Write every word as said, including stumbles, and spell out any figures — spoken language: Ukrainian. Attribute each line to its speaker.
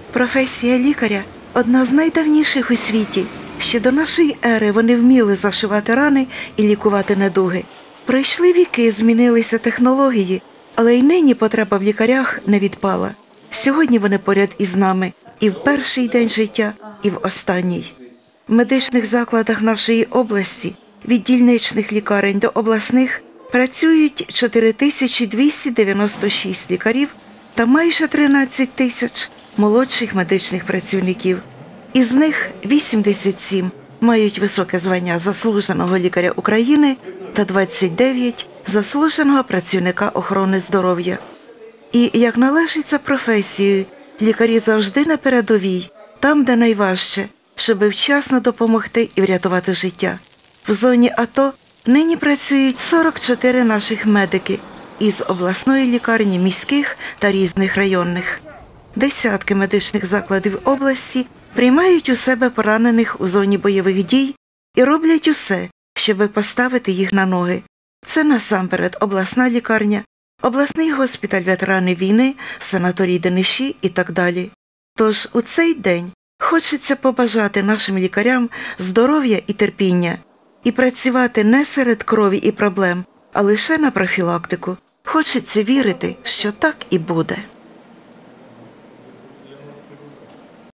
Speaker 1: Професія лікаря – одна з найдавніших у світі. Ще до нашої ери вони вміли зашивати рани і лікувати недуги. Пройшли віки, змінилися технології, але й нині потреба в лікарях не відпала. Сьогодні вони поряд із нами і в перший день життя, і в останній. В медичних закладах нашої області, від дільничних лікарень до обласних, працюють чотири тисячі двісті дев'яносто шість лікарів та майже тринадцять тисяч молодших медичних працівників. Із них вісімдесят сім мають високе звання заслуженого лікаря України та двадцять дев'ять – заслуженого працівника охорони здоров'я. І, як належить за професією, лікарі завжди на передовій, там, де найважче, щоби вчасно допомогти і врятувати життя. В зоні АТО нині працюють сорок чотири наших медики із обласної лікарні, міських та різних районних. Десятки медичних закладів області приймають у себе поранених у зоні бойових дій і роблять усе, щоби поставити їх на ноги. Це насамперед обласна лікарня, обласний госпіталь ветеранів війни, санаторій Дениші і так далі. Тож у цей день хочеться побажати нашим лікарям здоров'я і терпіння і працювати не серед крові і проблем, а лише на профілактику. Хочеться вірити, що так і буде.